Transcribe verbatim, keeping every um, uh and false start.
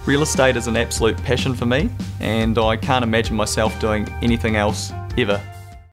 Real estate is an absolute passion for me, and I can't imagine myself doing anything else ever.